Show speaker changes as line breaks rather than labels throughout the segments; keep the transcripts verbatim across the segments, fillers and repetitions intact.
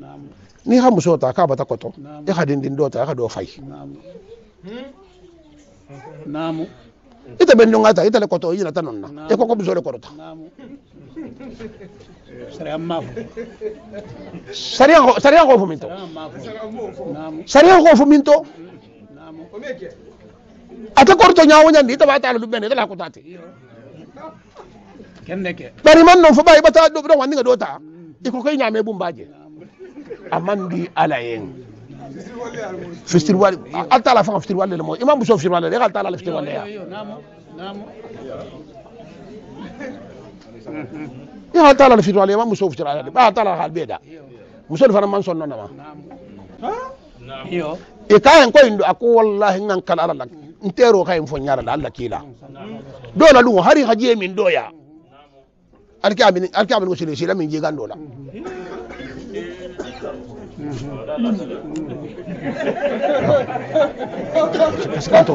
ni ha musota ka bata koto e ha din din dota ka do fay
namu
ita ben ngata ita le koto yina tanonna e ko ko bisole korota
sariya mafu
sariya sariya ko fuminto
namu
sariya ko fuminto
namu
ata korto nyaawo nyandi ita bata lu ben ita la ko tati
kende ke
bari man non fo bay bata do do wani nga dota iko koy nyame bumbaje amandi alayen fistir wali alta la fa fistir wali le mo imam bu so fistir wali le alta la fistir wali ya
namu namu
ya alta la fistir wali imam bu so fistir wali ba alta la hal beda musol fana man sonno na ma
iyo
e kayen ko indo ako wallahi ngan kala ala ntero kayen fo nyaara la alla kila do la lu hari haje min doya alki amin alki amin ko sile sile min je gandola Sekanto.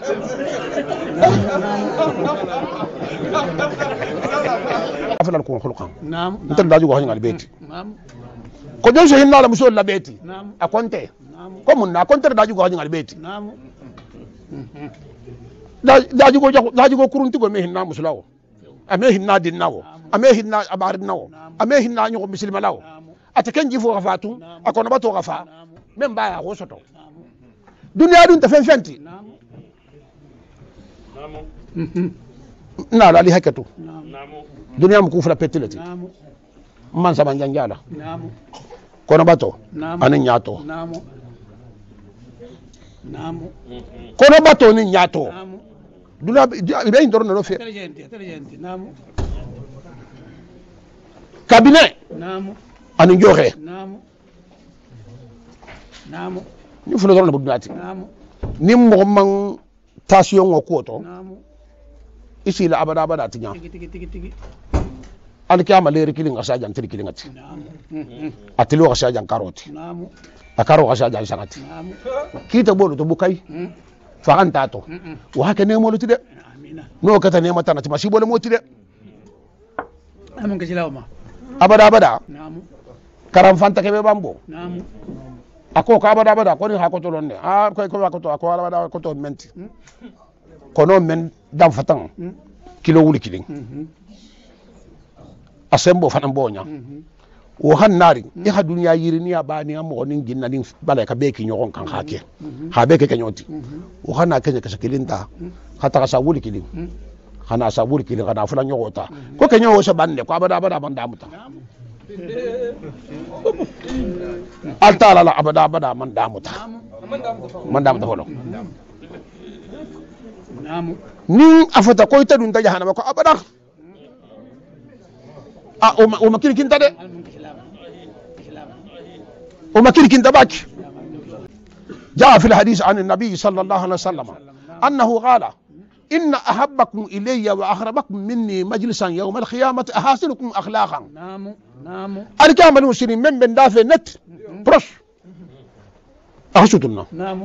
Afalal ko khulqan.
Naam.
Ntal daju ko hangal beti.
Naam.
Ko jonso hinna la musul la beti.
Naam.
Akonte.
Naam.
Ko mun na konter daju ko hangal beti.
Naam.
Daju ko daju ko kurunti go me hinna musulawo. Ame hinna dinnawo. Ame hinna abarinnawo. Ame hinna nyoko muslimalawo. Ate kenji fo gafatu akono bato gafa même baya ko soto dunya dun ta fen fenti na la li hakatu dunya mu kufla petilati man sama njanjala kono bato anin nyato kono bato ni nyato dunya be ndoro no fe cabinet anu joxe
namu namu
ni fulo doro na budati
namu
ni mo man tension ngo koto
namu
isi la abada abada tinya
tigi tigi tigi tigi
alkiyama le rikilin asajan tirikilin ati
namu
atilo asajan karoti
namu
akaro asajan sangati
namu
kita bolu to bukai fa anta to wa haka ne mo lutide
amina
no kata ne mata na ti masibo le motide
amun kajilawma
abada abada
namu
karam fanta kebe bambo
namu
ako ka abada abada ko ni ha ko to lonne ah ko ko ko to ko abada ko to menti kono men dam fatan kilo wuli kilin asembo fanan bonya wo hannari e ha dunya yiri ni abani am mo nin ginna nin bala ka be ki nyogon kan hake ha be ke kenyoti wo hanna kenya ka sakilinta hata ka sa wuli kilin hana sa wuli kilin kana fulan nyogota ko kenyo wo sabande ko abada abada man damuta alta la abada abada man damuta man damuta holo
namu
ni afata ko ita dun ta jahannama ko abada ah o makiri kinta de o makiri kinta baki جاء في الحديث عن النبي صلى الله عليه وسلم أنه قال إن أحبكم إلي وأقربكم مني مجلسا يوم القيامة أحاسنكم أخلاقا
namu namu
الكامل المسلمين من بن دافع نت برش أخشتنا
namu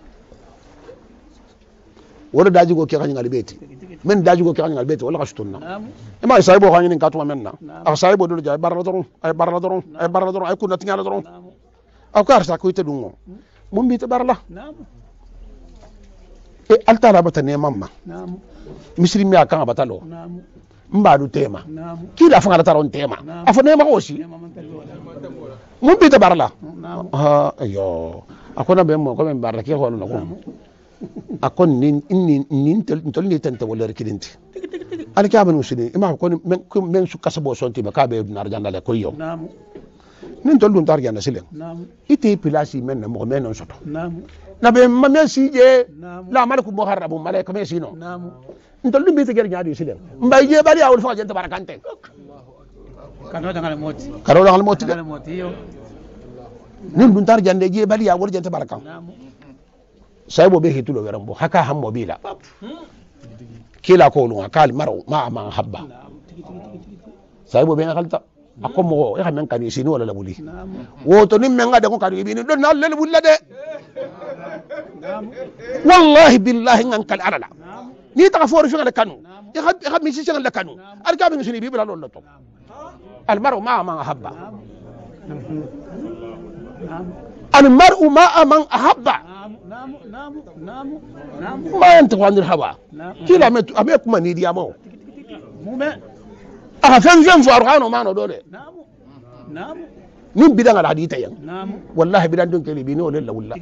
ولا داجيكو كي غاني البيت من داجيكو كي غاني البيت ولا خشتنا
namu
ما يسايبو غاني نكاتو منا أخسايبو دول جاي برا درون أي برا درون أي برا درون أي كنا تنيا درون
namu
أو كارسا كويت دونغو مم بيت برلا
namu
إيه ألتا رابطة ماما
namu
مسلم يا كان بتالو
namu
مبادو تيما
namu
كيلا فعلا ترون تيما أفنيما وشي
nema man talbi wala
مم بيت برلا
namu
ها أيوه أكون بيمو كم برلا كي هو نقول أكون نين نين نين تل تل نين تنت ولا ركيدنتي أنا كابن مسلم إما أكون من من سو كسبوا سنتي بكابي بنارجان لا كويو
namu
نين تلو نتارجان سلم
namu
إتي بلاسي من مو من نشطو
namu
نبي ما ميسي جي
namu
لا مالك مهرب مالك ميسي نو
namu
نتلو بيت جر نادي سلم مباي جي بالي أول فاجن تباركانته
kano dangal moti
كارو لعل موت
dangal moti yo
نين نتارجان دي جي بالي أول جن تباركان
namu
سايبو به تلو يرمبو حكا هم موبيلا كلا كولو قال مرو ما ما حبه سايبو بين خلطه أقوم مو يا من كان يسينو ولا لبولي
namu
وتنين من غدا كان يبيني دون نال لبولا ده
namu
والله بالله ان كان على لا
namu
ني تغفور في كانوا يخد يخد ميسي شغل كانوا اركب من سني بيبلا لولتو المرء ما ما حبه المرء مع من أحب
نعم نعم نعم نعم
ما ينطق عن الهوى كلا أبيكم من يدي أمو
مومي
أفهم فهم فارغانو ما ندوله
نعم نعم
نين بدان الحديث ين
نعم
والله بدان دون كلي بيني ولا ولا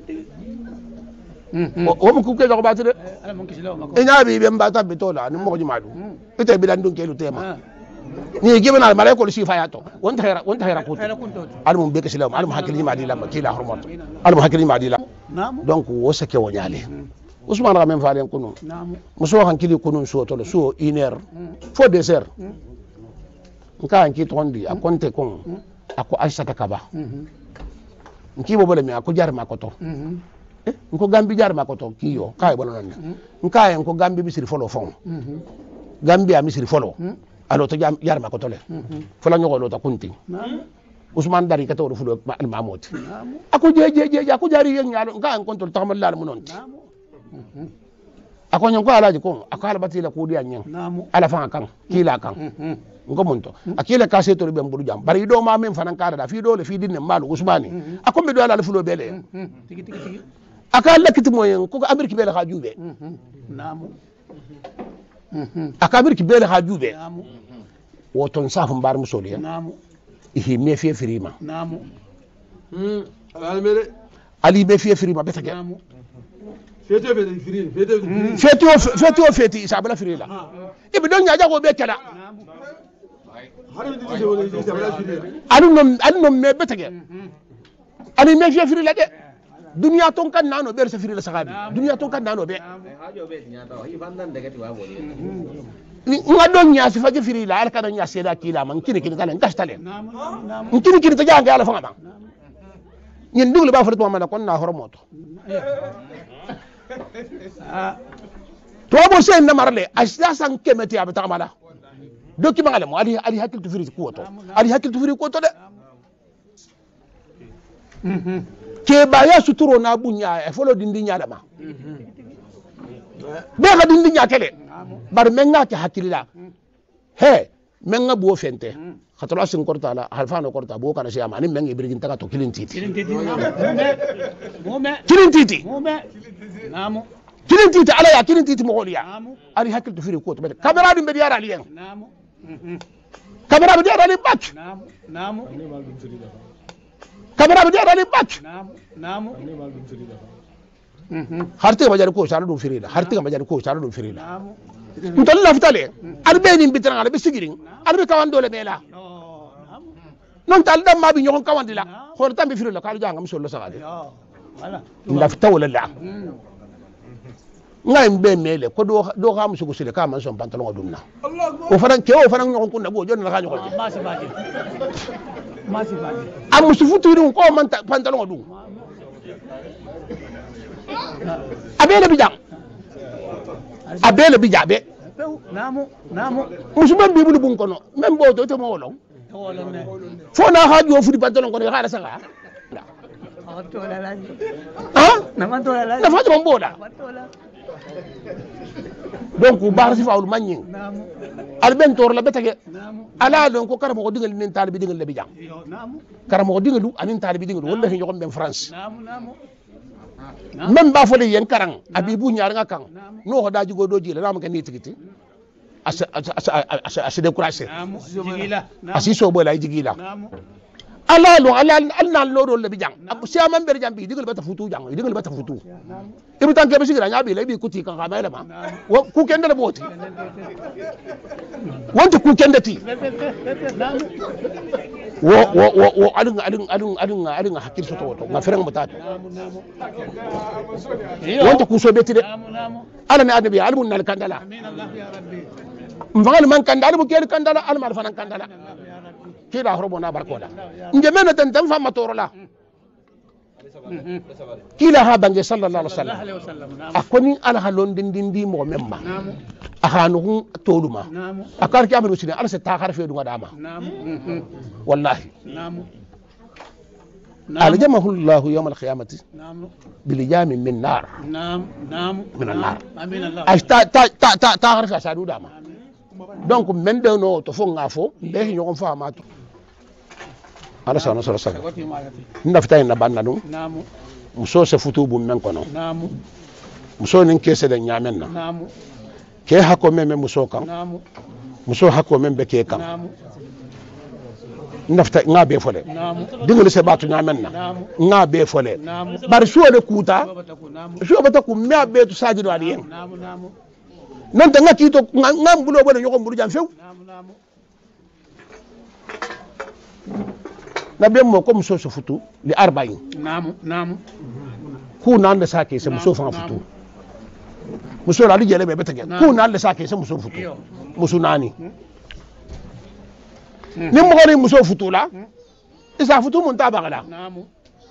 وممكن كذا قبعت له
أنا ممكن شلون ما
إن أبي بيمباتا بتولا نمو جمالو إنت بدان دون كيلو تيما ni gibe na malaiko li sifa yato wonta hayra wonta hayra ko almum be kasilam almum hakili ma di lam kila hormot almum hakili ma di lam donc wo sake wonyale usman ga men faalen kunu muso han kili kunu so to so une heure fo deux heures nka an ki tondi a konte kon ako aisha takaba nki bo bole mi ako jar ma ko to eh nko gambi jar ma ko to kiyo kay bolo non nka en ko gambi bisiri folo fon gambi a misiri folo alo to jam yar ma ko tole fala ñoko lo ta kunti Usman dari ka to fulo ma al mamot ako je je je ako jari yen ñalo nga en kontol taxmal laal mu non ako ñon ko alaji ko ako ala batila ko diya ñen ala fa kan kila kan ngo monto akile ka se to be mburu jam bari do ma men fanan kala da fi do le fi dinne malu Usmani ako be do ala fulo bele
tigi tigi tigi
aka lakiti moyen ko Amerika bele ha jube
namu
akabir ki bele ha jube woton safum bar musoliya
namu
ihi me fi firima
namu
hmm almere
ali be fi firima betake
namu
feto be firin feto
feti o feti o feti sabala firila ibi don nyaaja ko be kala anu nom anu nom me betake ani me fi firila de dunia ton kan nano ber sa firila sagabi dunia ton kan nano be
hajo be tinya taw hi fandan daga tiwa bole
nga don nya si faje firila al kana nya seda kila man kini kini talen gastalen
namu namu
kini kini ta janga ala fanga ñin duglu ba fatu ma kon na hormoto to bo sen na marle asda san kemeti abata mala doki mangale mo ali ali hakil tu firi ko to ali hakil tu firi ko to de ke baya suturo na bunya e folo dindi nyaada ma be ga dindi nyaatele bar menga ke hakilila he menga bo fente khatolo asin korta la halfano korta bo kana siyama ni mengi birgin taka to kilin titi
kilin titi mume
kilin titi
mume namu
kilin titi ala ya kilin titi mo goliya
namu
ali hakil tu firi ko to be kamera dum be diara liyen
namu
kamera be diara li bak
namu namu
kamera be diara li bak
namu namu
harte ma jari ko sala dum firila harte ma jari ko sala dum firila
namu
ntol laftale arbe ni bitran arbe sigirin arbe kawan dole bela non tal dam ma bi ñokon kawandi la xor tambi firila kalu jangam solo sagade
wala
lafta wala la ngay mbe mele ko do do xam sugo sile ka man son pantalon dumna o fanan ke o fanan ñokon kunna bo jonna la ñokon
ma si baje ma si baje
am musu futuri ko man pantalon dum abele bijam abele bijabe
namu namu
musuman bi bulu bun kono même bo to to mo wolon
wolon ne
fo na haaju o fudi pantalon kono xala sanga
to la la
ah
na man to la la
na fa to mboda donc bar si fawul magni
namu
al ben tor la betage
namu
ala don ko karamo ko dingal nen talibi dingal le bijam
yo namu
karamo ko dingalu anin talibi dingalu wallahi ñokom ben France
namu namu
même ba fole yen karang abibu ñaar nga kang no ko daji go do jila nam ka ni tigiti as as as as décourager
namu jigila
asi so bo lay jigila
namu
ala lo ala alna lo do le bijang ab siama ber jambi digal bata futu jang digal bata futu ibu tan ke be sigira ñabi lay bi kuti kan xamay la ma ku kende la boti wonte ku kende ti
namu
wo wo wo adun adun adun adun adun hakil soto woto ma fereng mutata
namu namu
wonte ku so beti de
namu namu
ala ne adabi alimun nal kandala
amin allah ya rabbi
mfangal man kandala bu kel kandala al mal fanan kandala kila horobo na barkoda nje mena tan tan fama torola kila ha bange sallallahu alaihi wasallam
alaihi wasallam namu
akoni ala halon din din di mo memma
namu
ahanu toluma
namu
akar ki amru sine ala se ta harfe du dama
namu
wallahi
namu
ala jamahu allah yawm al qiyamati
namu
bil jami min nar
namu namu
min an nar
amin allah
ay ta ta ta ta ta harfe asadu dama donc men de no to fo ngafo be ñogon fa ma to ala sa no sala sa
sagoti magati
ndafta ina banna dum
namu
muso se futu bum men kono
namu
muso nin kese de nyamen na
namu
ke hako meme muso kan
namu
muso hako men be ke kan
namu
ndafta nga be fole
namu
dingol se batu nyamen na
namu
nga be fole
namu
bar suwo de kuta
bata ku namu
suwo bata ku me be to saji do aliyen
namu namu
non ta ngaki to ngam bulo bo nyoko mburu jam few
namu namu
na be mo ko muso se futu li arba'in
namu namu
ku nan da sake se muso fa futu muso la jele be betake ku nan da sake se muso futu muso nani ni mo ni muso futu la isa futu mun ta bagala
namu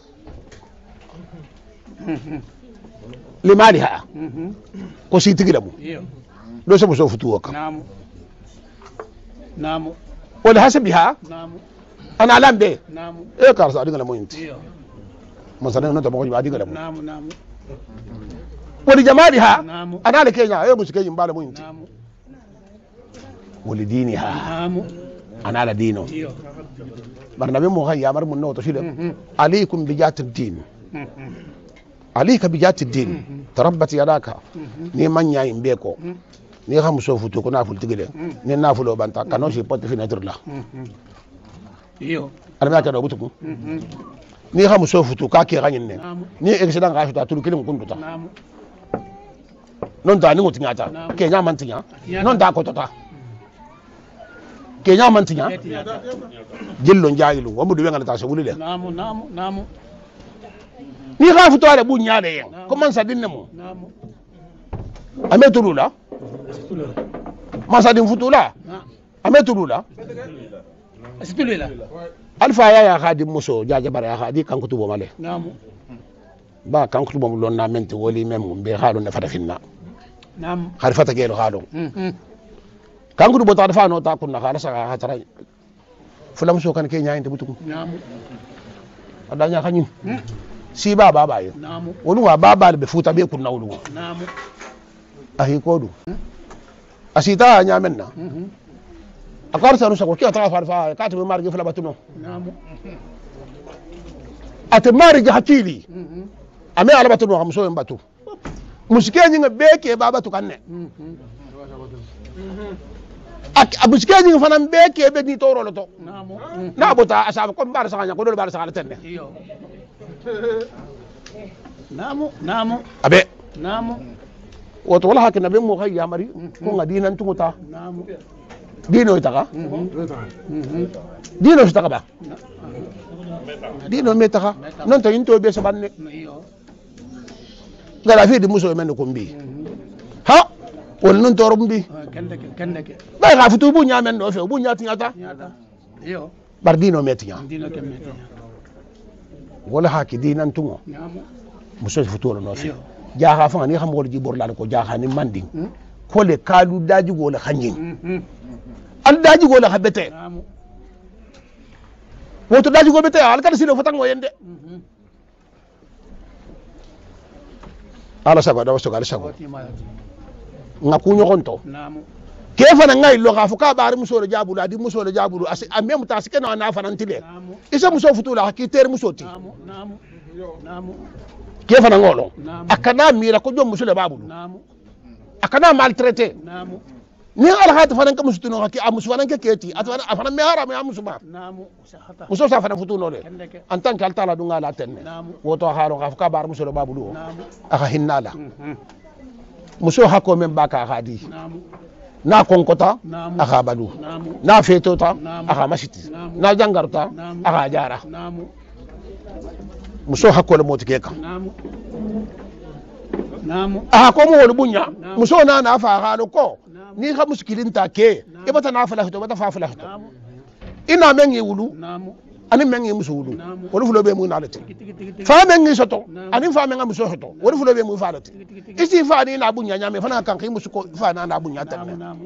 li maliha ko si tigilamu
iyo
do se muso futu waka
namu namu
wala hasabiha
namu
ana lambe
namu
e karsa digala mo inti
iyo
masana no ta mo ba digala mo
namu namu
wali jamaliha
namu
ana le kenya e musu kenya mbala mo inti
namu
wali diniha
namu
ana la dino
iyo
barnabe mo hayya mar mun no to shile alaykum bi jatid din عليك بجات الدين تربت يداك ني من ياي مبيكو ني خم سو فوتو كنا فول تيغلي ني نافلو بانتا كانو سي بوت في نتر لا
iyo
انا ما كانو بوتو ني خم سو فوتو كاكي غاني ني ني اكسيدان غاشو تا تولو كيلم كوندو تا
namu
نون تا ني غوتي نياتا كي نيا مانتيا نون تا كوتو تا كي نيا مانتيا جيلو نجايلو ومدو وينغا تا سو ولي
namu namu namu
ni خافو تو على بو نياده ين كومان سا دين نمو
namu
اميتو لا ما سا دين فوتو لا اميتو لا
asitulila
alfa ya ya khadi muso jaje bara ya khadi kan kutubo male
namu
ba kan kutubo lon na menti woli mem be halu na fata finna
namu
har fata gelo halu
mhm
kan kutubo ta fa no ta kunna khala sa hatara fulam so kan ke nyaay te butukum
namu
adanya khanyin si ba ba ba yo
namu
wonu wa ba ba be futa be kunna wulu
namu
ahi kodu asita nya menna
mhm
akarsa no sako ke ta fa fa ka to margi fula batuno
namu
at margi hakili
mhm
ame ala batuno am so mbatu musike nyinga beke baba to kanne
mhm
ak abuske nyinga fanam beke be ni toro lo to
namu
na bota asaba ko mbar sa nya ko do bar sa tenne
iyo namu namu
abe
namu
woto wala hakina be mo khayya mari ko ngadina ntunguta
namu
dino itaka
mhm
dino itaka ba dino metaka non to into be so banne
iyo
ngala fi di muso men ko mbi ha wol non to rombi
kende kende ke
bay ga futu bu nyamen do fe bu nyati nyata
nyata iyo
bar dino metinya
dino ke meti
wala haki dinan tungo
namu
muso futu no fe
iyo
jaha fa ni xam wol ji bor la ko jaha ni manding ko le kalu daji go la khanyin
mhm
al daji go la habete
namu
woto daji go bete al kada sino fatango yende
mhm
ala sago da waso gal sago
sagoti magati
nga ku nyokonto
namu
ke fana ngai lo ga fuka bar muso le jabulu adi muso le jabulu asi amem ta sike no na fana ntile
namu
isa muso futu la ki ter muso ti
namu namu namu
ke fana ngolo
Naam.
akana mira ko jom muso le babulu
namu
akana maltraité
namu
ni ala hata fana ka muso tuno ki amuso fana ke keti atwana afana me haram ya muso ba
namu sahata
muso sa fana futu no le
kende ke
en tant que altala dunga la tenne
namu
woto haro ga fuka bar muso le babulu o
namu
aka hinnala
mhm
muso hako men baka hadi
namu
na konkota
namu
aka badu
namu
na fetota
Naam.
aka masiti
Naam.
na jangarta
Naam.
aka jara
namu
muso hakko le moti ke kan
namu namu
aha ko mo wol bunya
Naam.
muso na na fa ha ko
Naam.
ni ha muskilin ta ke
Naam.
e bata na fala to bata fa fala to
namu
ina men yi wulu
namu
ani men yi muso wulu
Naam.
wol fulo be mu na lati
tigi tigi tigi tigi
fa men yi soto
Naam.
ani fa men muso soto wol fulo be mu fa lati
tigi tigi tigi
isi fa ni na bunya nyame fa na kan kai musu ko fa na na bunya
namu
tan
namu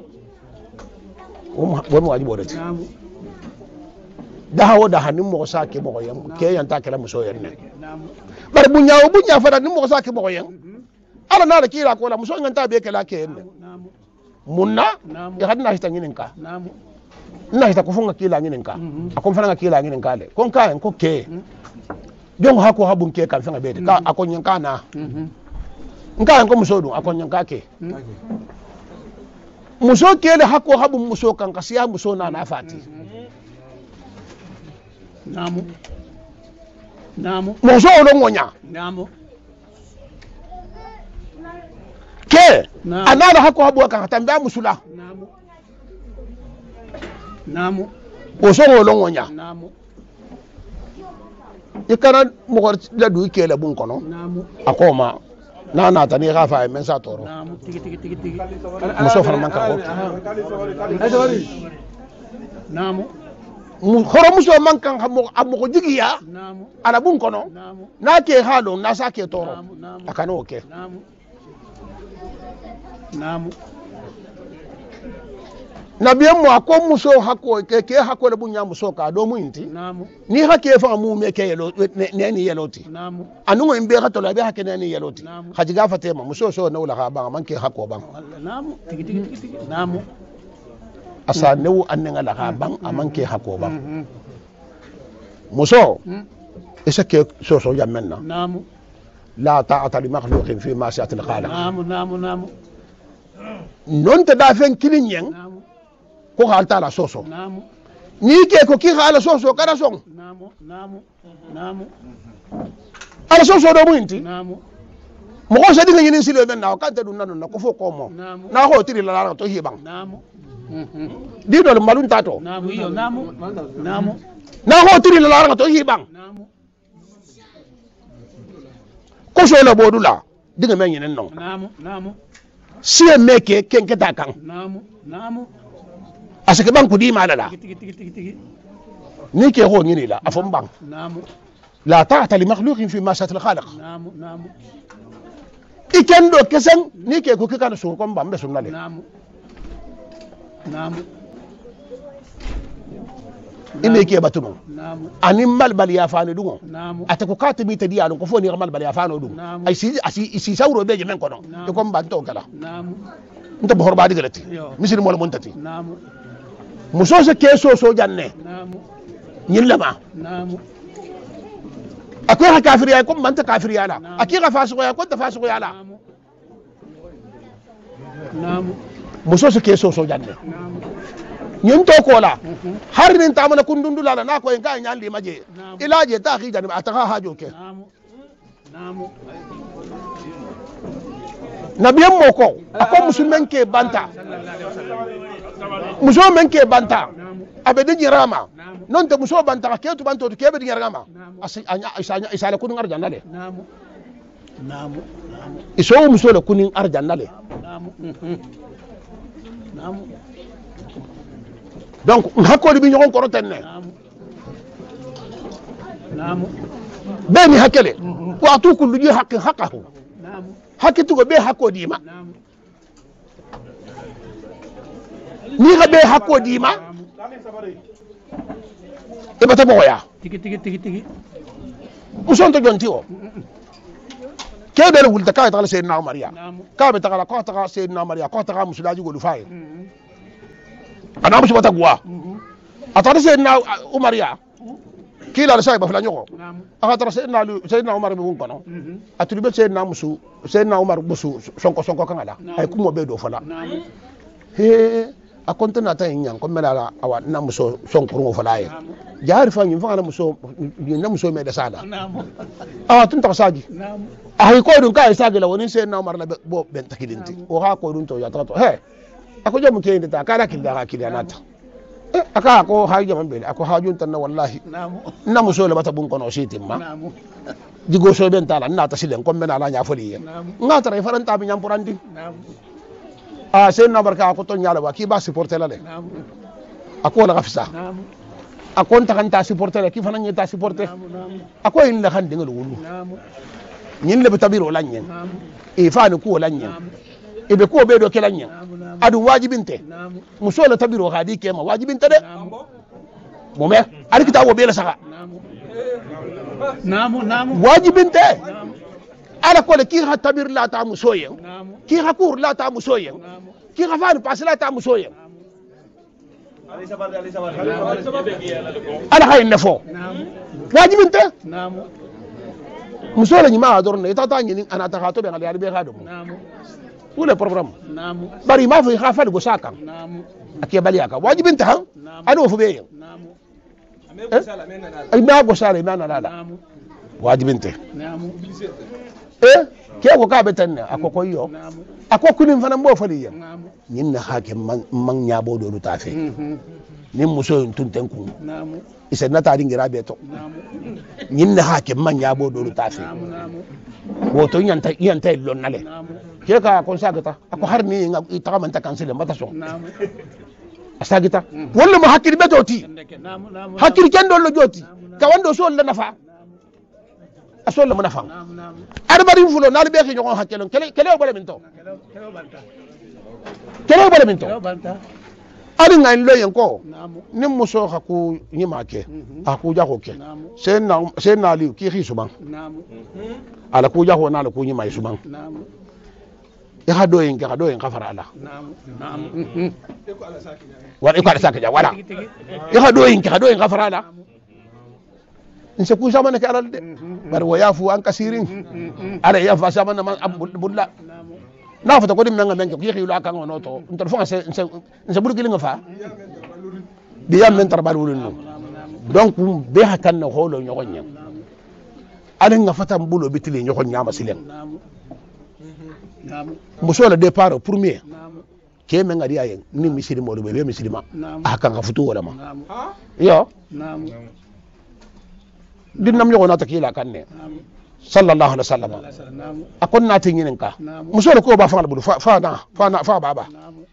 wo mo wajibo lati
namu
da hawo da hanin mo sa ke mo yam ke yan ta kala muso yan ne
namu
bar bunya o bunya fa da ni mo sa ke mo yan ala na da kira ko la muso nganta be kala ke yan ne
namu
munna
Naam.
ya hadna hita nginin ka
namu
na hita ko funga kila nginin ka akon fana kila nginin ka le kon ka en ko ke don hako habun ke kan fanga bede ka akon nyan kana nka en ko muso dun akon nyan ka ke muso ke le hako habun muso kan kasiya muso na na fati
namu namu
muso lo ngonya
namu
ke anara hako habu kan tambaya musula
namu namu
muso lo ngonya
namu
ikana mo la du ke la bun kono
namu
akoma na na tani ga fa men sa toro
namu tigi tigi tigi tigi
muso fara man ka ko
namu
horo muso man kan hamo amo jigiya
namu
ala bun kono
namu
na ke halo na sa ke toro
namu namu
akana oke
namu namu
nabiyan mu akon muso hako ke ke hako da bunya muso ka do mu inti
namu
ni hake fa mu me ke yelo ne ni yeloti
namu
anu mo imbe hato la be hake ne ni yeloti
Namu.
hajiga fatema muso so na wala ha ba man ke hako ban
namu tigi tigi tigi tigi namu
asa newu annga la ha ban aman ke hako ban
Mhm.
muso
Mhm.
isa ke so so yamenna
namu
la ta'ata li makhluqin fi ma sa'at al khaliq
namu namu namu
non ta da fen kilin yen
namu
ko halta la so so
namu
ni ke ko ki hala so so kada son
namu namu namu
ala so so do mu inti
namu
mo ko sa dinga yin silo ben na ka ta dun na na ko fo ko mo
namu
na ho tiri la la to hibang
namu Mhm.
di do malun tato
namu iyo namu namu
na ho tiri la la to hibang
namu
ko so la bodula dinga men yin non
namu namu
sie meke ken keta kan
namu namu
asake ban ku di malala
tigi tigi tigi tigi
ni ke ho ngini la afon bang
namu
la ta'ata li makhluqin fi ma sa'at al khaliq
namu namu
iken do kesen ni ke ko kika so ko mbambe sunnale
namu namu
ime ke batuno
namu
ani mal bal ya fanu dungo
namu
ate ko katibi te dialo ko foni mal bal ya fanu dum
Naam.
ay si asi si sawro beje men kono
Naam.
e ko mbanto kala
namu
nta bo horba digalati
Yo.
misir mo montati
namu
muso se ke so so janne
namu
nyillama
namu
akoy ha kafiri ay ko manta kafiri ala
Naam.
aki ga fasu ya ko ta fasu ya ala
namu namu
muso se ke so so janne
namu
nyin to ko la
Mhm.
har nin ta mana kundundu la na ko en ka nyandi maje
Naam.
ilaje ta khi janib ataka hajo ke
namu namu
nabiyan mo ko ako musulmen ke banta muso men ke banta
namu
abe de jirama
Naam.
non te muso banta ke tu banto ke be de jirama
Naam.
asi anya isanya isale kunin arjanna le
namu namu namu
iso muso le kunin arjanna le
namu Mhm. namu
donc hakko bi ñogon ko tenne
namu namu
be ni hakele wa tu kullu ji haqqi haqqahu
namu
hakki tu go be hakko dima
namu
ni ga be hakko dima
namu
e bata mo ya
tigi tigi tigi tigi
muso to jonti o ke be le wulta ka ta sayyidina umar ya
namu
ka be ta ka ko ta sayyidina umar ya ko ta musulaji go lu fay
Mhm.
ana musu bata guwa
Mhm.
atara sayyidina umar ya kila la sayba fala ñoko
namu
aka tara sayyidina Lu- sayyidina umar be won kono
Mhm.
aturi be sayyidina musu sayyidina umar musu sonko sonko kangala
Naam.
ay kumo be do fala
namu
he a kontana ta ñan ko melala awa na muso sonko ngo fala ye
namu
jaari fa ñim fa na muso na muso me de sala
namu
awa tun ta saji
namu
ay ko dun kay sagi la woni sayyidina umar la be- bo ben takilinti o ha ko dun to ya ta to he ako jamu ke ta kala killa ka killa nata eh aka ko ha jamu be ako ha jun tan wallahi
namu
na muso le bata bun kono sitimma
namu
digo so ben tala na ta silen ko mena la nya foli
namu
nga tara faran ta bi nyam purandi
namu
a sen na barka ko to nyala wa ki ba supporter la le
namu
ako la gafsa
namu
ako ta kan ta supporter ki fanan ta supporter
namu namu
ako in la kan dingal wulu
namu
nyin le betabiro la nyen
namu
e fa ni ko la nyen
namu
e be ko be do ke la nyen
namu namu
adu wajibinte
namu
muso la tabiro hadi ke ma wajibinte de
namu
mo me ari kita wo be la saka
namu namu namu
wajibinte
namu
ala ko le ki ha tabir la ta muso yen
namu
ki ha kur la ta muso yen
namu
ki ha fa ni pas la ta muso yen ala hay nefo waji min te
namu
musole ni ma adorne itata ni ana ta khato be ngali ali be khadum
namu
où le problème
namu
bari ma fi khafa go saka
namu
ake bali aka waji min ta ado fu be
namu
ay ma go sale ma na la
namu
waji min te
namu
eh ke ko ka be tan akoko yo
namu
akoko nin fana mo fali ya
namu
nin na hake man man nyabo do ta fe
mhm
nin muso tun tenku
namu
isa na ta dingira be to
namu
nin na hake man nyabo do ta fe
namu namu
woto yanta yanta lon nale
namu
ke ka kon sagata ako har ni nga ta man ta kansele mata so
namu
asagita walla mo hakkil be toti
ndeke namu namu
hakkil ken do lo joti ka wando so la nafa asol la mo nafa
namu namu
arbari fulo nal be ki ñoko hakkelo kele kele bole min to
kelo kelo balta
kele bole min to
kelo balta
ari ngai lo yen ko
namu
nim muso haku nyima ke aku ja ko ke
namu
sen na sen na li ki khisuban
namu
ala ku ja ko na la ku nyima isuban
namu
ya hado yen ka hado yen ka fara ala
namu namu
wa ko ala sakja wala
tigi tigi
ya hado yen ka hado yen ka fara ala nse ku zamana ke alal de bar wa yafu an kasirin ara ya fa zamana man abulla
namu
na fata ko dim nanga men ko yexi la kan wono to ntar fo nse nse nse burgi nga fa bi yam men tar balul no donc be hakan na holo ñogo ñam ala nga fata mbulo bitili ñogo ñama silen
namu namu
muso la départ premier
namu
ke men ngari ayen ni misiri mo be be misirima
namu
akan nga futu wala ma
namu
yo
namu
din nam ñogo na takila kan ne
namu
sallallahu alaihi wasallam
namu
akon na tin ñinen ka
namu
muso ko ba fa bulu fa fa na fa na fa baba
namu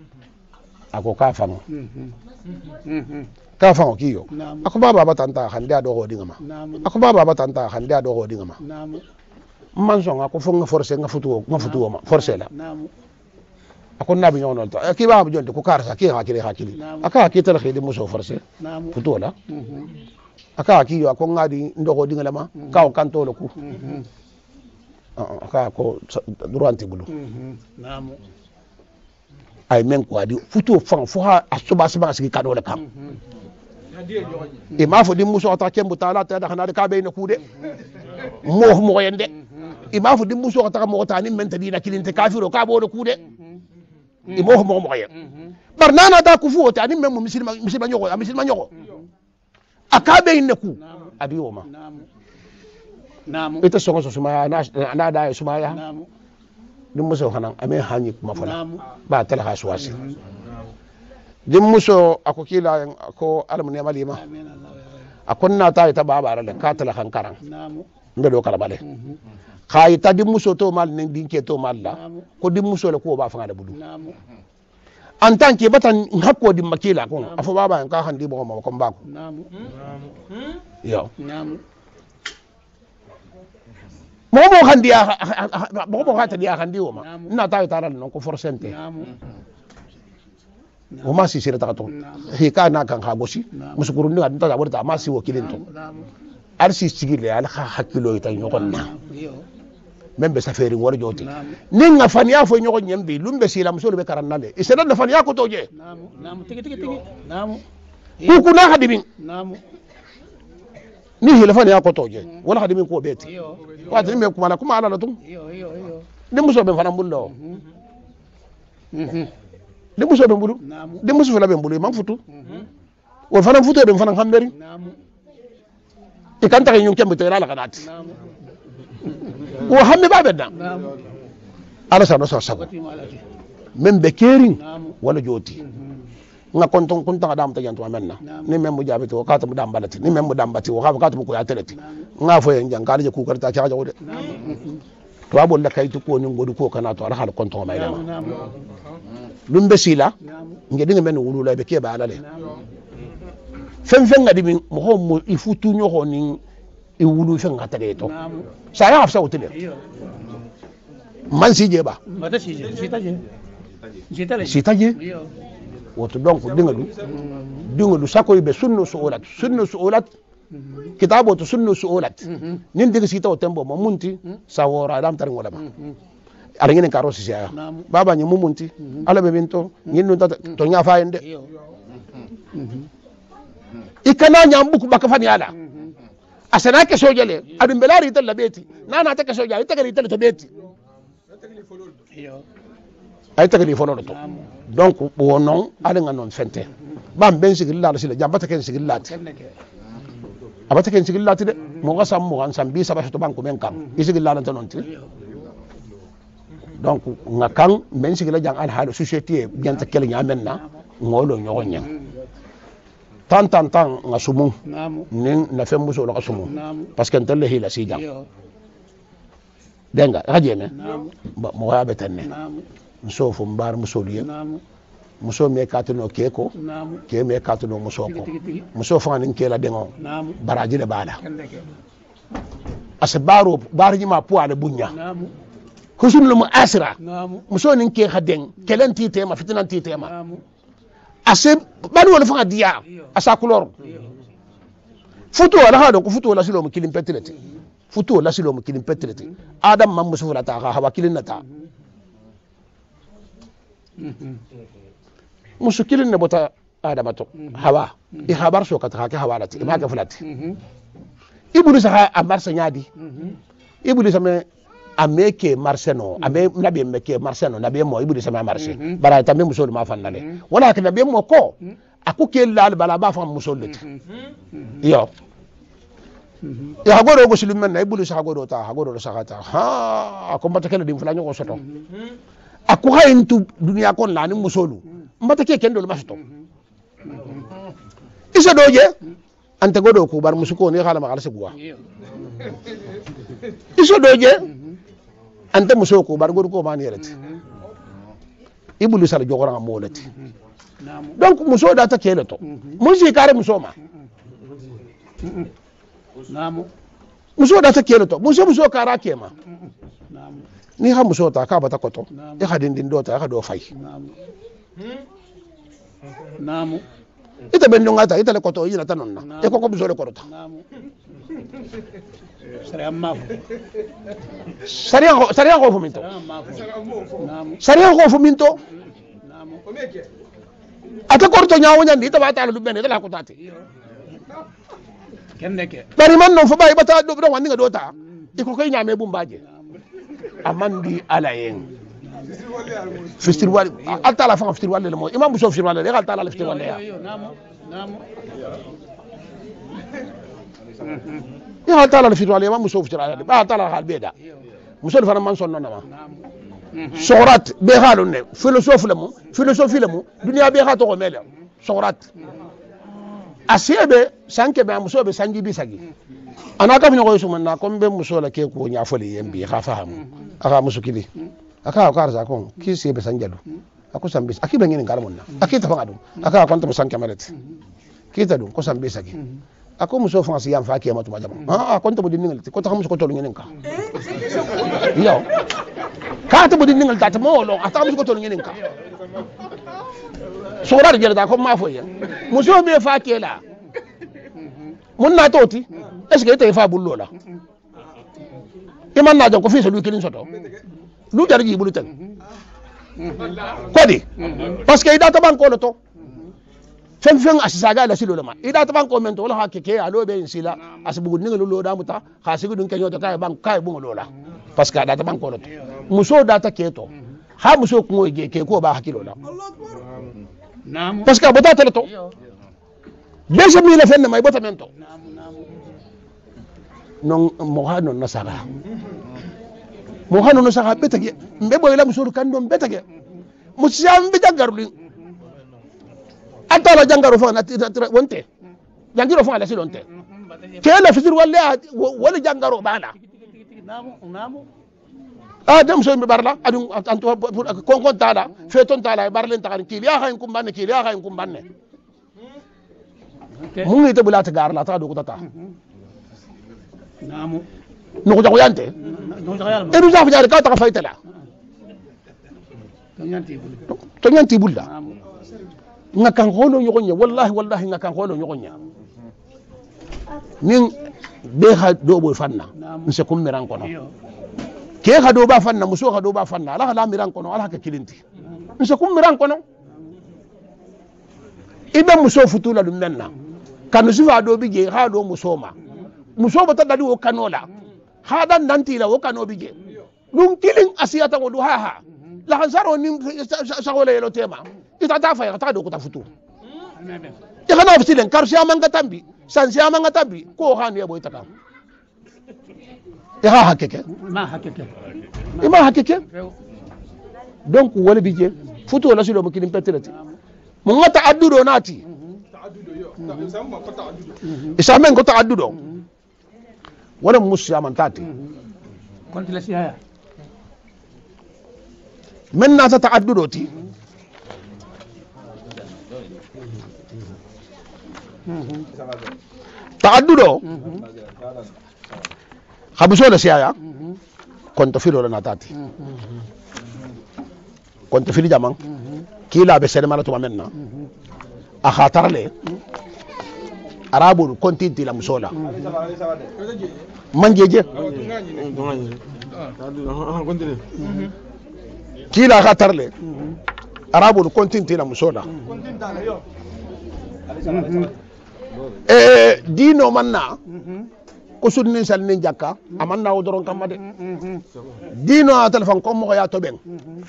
ako ka fa no
mhm mhm
ka fa ki yo
namu
ako baba ba tanta hande ado ho dinga ma
namu
ako baba ba tanta hande ado ho dinga ma
namu
man so nga ko fo nga forcer nga futu nga futu ma forcer la
namu
ako nabi ñono to ki ba bu jonde ko karsa ki ha kile hakili aka ki tal khidi muso forcer
namu
futu la
mhm
aka ki yo ko ngadi ndogo dinga la ma ka o kanto lo ku
mhm
aka ko droit bulu
mhm namu
ay men ko adi futu fan fo ha asuba suba sigi kado la kam e ma fo di muso ta kembu tala ta da hanade ka be na kude mo mo yende e ma fo di muso ta mo ta ni men ta dina kilinte kafiro ka bo do kude e mo mo mo yen bar nana da ku fu ta ni men mo misilma misilma nyoko misilma nyoko akabe inne ku adi woma
namu namu
ita songo so suma na na da suma ya
namu
dim muso hanan ame hanyi kuma fala
namu
ba tala haswasi dim muso ako kila ko alamu ne malima
amin allah
akon na ta ita baba rale ka tala hankaran
namu
nda do kala bale kay ta dim muso to mal ne dinke to mal la
namu
ko dim muso le ko ba fanga da budu
namu
en tant que batan hakko dim makila ko afo baba en ka handi bo ma ko mbako
namu
yo
namu
mo mo handi ya mo mo hata dia handi o ma na ta ita ral non ko forsente
namu
o ma si sira ta to he ka na kan ha gosi musukuru ni ta ta ta ma si wakilin to
namu
arsi sigile al ha hakilo ita nyokon na
yo
membe safari wor joti
namu
ninga fania fo nyoko nyambi lumbe sila musolo be karannale iseda na fania ko toje
namu namu tigi tigi tigi namu
ku na hadimin
namu
ni hila fania ko toje wala hadimin ko beti
yo
wati me kuma na kuma ala latum
yo yo yo
de muso be fana bullo
mhm
de muso be bulu
namu
de muso fela be bulu man futu
mhm
wol fana futu be fana hamberi
namu
e kan ta nyun kembe te la kanati
namu
wo hamme ba bedda
namu
ala sa no sa sago
wati malati
membe kering
namu
wala joti
mhm
nga konton kunta dam ta jantu amenna ni membu jabiti o kata mu dam balati ni membu dam bati o kata mu ko ya teleti nga fo en jangale je ku karta ta jago de
namu
to abol la kaytu ko ni ngodu ko kana to ala hal konton may dama
namu
lumbe sila
namu
nge dinga men wulu la be ke ba ala le
namu
fen fen ngadi min mo ho mo ifutu nyo ho ni i wulu fen ngata de to
namu
sa ya hafsa wutile
yo
man si je ba
mata si si taje si taje
si taje
yo
woto donc dinga du dinga du sakoy be sunnu suulat sunnu suulat kitabo to sunnu suulat nin diga sita o tembo mo munti sawora dam tar ngola ba ala ngene karo si ya baba nyi mumunti ala be binto nyin no to nya fa ende
yo
ikana nyambuku bakafani ala asana ke sojale adum belari tal labeti nana ta ke sojale ta ke tal to beti ay ta ke fono to donc wonon ala nganon fente bam ben sigil la sila jambata ken sigil lati abata ken sigil lati de mo gasam mo an sambi sabato to banko men kam isigil la tan non ti donc ngakan ben sigil jang al halu société bienta kel nyamen na ngolo nyogonya tan tan tan ngasumu nin na fembu so la sumu parce que ntelle hila si jang denga rajeme mo wa betenne so fo mbar musoliye muso me katuno keko ke me katuno muso ko muso fa nin kela dengo baraji de bala asbaru barji ma puale bunya husun lu asira muso nin ke haden kelenti tema fitinanti tema ase bani wala fa dia asa kulor futu wala hado ko futu wala silo mo kilim petrete futu wala silo mo kilim petrete adam mam muso wala ta hawa kilinata muso kilin ne bota adama to hawa i habar so ka ta ka hawa lati ma ka fulati iblis ha amar sanyadi iblis me ameke marseno ame nabi meke marseno nabi mo iblis ma marse bara tambe muso ma fannale wala ka nabi mo ko aku ke lal bala ba fa muso lati yo ya hagoro go silum men iblis hagoro ta hagoro sakata ha ko mata kala dim fulanyo ko soto aku hayintu dunia kon la ni musolu mbata ke kendo ma soto isa doje ante godo ko bar musuko ni khala ma kala segwa isa doje ante musoko bar godo ko mani relati ibulu sala jogora mo lati donc muso da ta kele to musi kare muso ma namu muso da ta kele to muso muso kara kema ni ha muso ta ka bata koto e hadin din do ta ka do fay namu ita ben ngata ita le koto yina tanonna e ko ko muso le korota namu sariya mafu sariya sariya ko fu minto sariya ko fu minto namu ata korto nyaawo nyandi ita bata lu bene ita la ko tati kende ke bari man no fu bay bata do do wandi nga do ta iko koy nyame bumbaje amandi alayen fistir wali alta la fa fistir wali mo imam so fistir wali le alta la fistir wali ya namu namu ya alta la fistir wali imam so fistir wali ba alta la hal beda muso fa man son nona ma sorat be halon ne philosophe le mo philosophie le mo dunia be ha to ko mele sorat asiebe sanke be muso be sanji bisagi anaka fini ko sumanna kombe muso la ke ko nya fole yembi kha fahamu aka musukili aka ka arza ko ki se be sanjadu ako sambis aki bengeni ngalmonna aki ta fangadu aka kwanta musanke malati ki ta dum ko sambe sagi ako muso fansi yam fa ke matu majama ah kwanta budin ngalti ko ta muso ko tolu ngenen ka yo ka ta budin ngal ta mo lo ata muso ko tolu ngenen ka so da jere da ko ma fo ya muso me fa ke la mun na toti est ce que ite fa bullo la iman na jon ko fi so lu kilin soto lu jar ji bulu tan kodi parce que ida to banko lo to fen fen asisaga la silo lama ida to banko men to wala hakike alo be insila asbugu ninga lo da muta khasigu dun kenyo to kay bank kay bu lo la parce que ida to banko lo to muso data keto ha muso ko ge ke ko ba hakilo la naam parce que bota tele to beje mi la fen may bota men to non mo ha non nasara mo ha non nasara betage mbe boy la muso kan don betage musam be jangaru atala jangaru fa na wonte jangiro fa la silonte kela fisir wala wala jangaro bala namu namu ah dem so mi barla adu anto kon kon tala feton tala barlen takan kili ya hayn kum banne kili ya hayn kum banne mu ngi te bulata gar la ta do ko tata namu no ko jaguyante no jaguyal e du jafu jare ka ta faytala to nyanti bul to nyanti bulla ngakan hono nyogonya wallahi wallahi ngakan hono nyogonya nin be ha do boy fanna nse kum miran kono ke ha do ba fanna muso ha do ba fanna ala la miran kono ala ka kilinti nse kum miran kono ibe muso futula dum menna kanu sifa do bije ha do musoma muso bata dadi o kanola ha dan nanti la o kano bije dum kilin asiyata ko du ha ha la hansaro ni sagole yelo tema ita ta fa ta do ko ta futu ya kana fitilen karshi amanga tambi sansi amanga tambi ko ha ne boy taka ya ha hakeke
ma hakeke
ima hakeke donc wala bije futu la silo mo kilin petelati mo ngata addudo nati isamen ko ta addudo wala musu amantati
konti la siya
men na ta addudo ti تعددو خبسوله سيايا كنت في ولا ناتاتي كنت في الجامع كيلا بسلم على توما منا اخاطر لي ارابو كنت انت لا مسولا من جيجي كيلا خاطر لي ارابو كنت انت لا مسولا eh dino manna ko sunni salni jakka amanna o doron kamade dino a telefon ko mo ya to ben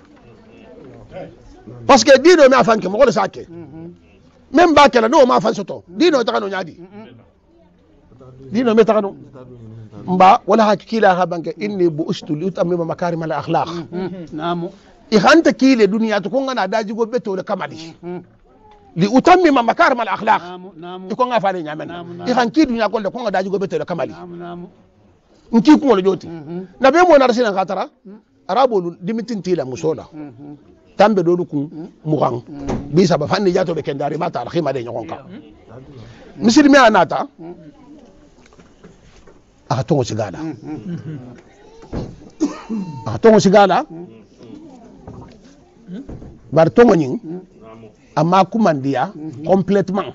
parce que dino mi afanke mo ko sake même ba kala no ma fan soto dino ta no nyaadi dino me ta no mba wala hakila ha banke inni bu ustu li utamima makarim al akhlaq
namu
i hanta kile duniya to ko ngana daji go beto le kamadi لأتمم مكارم الأخلاق يكون غافل نعمنا يخان كي دنيا كل كون داجي غوبته كمالي نكي كون ولا جوتي نبي مو نارسين خاطرا arabo dimitin tila musola tambe do dukun mugan bi saba fanni jato be kendari mata al khima de nyokonka misilmi anata aka tongo sigala aka tongo sigala bar tongo nyin amma kumandiya complètement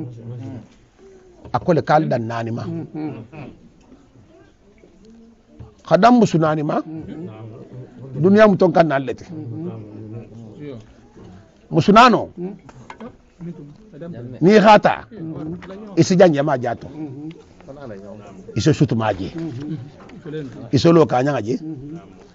akole kal dan nanima khadam musunanima dunia muton kan nallete musunano ni khata isi janje ma jato iso sutu maji iso lo kanya ngaji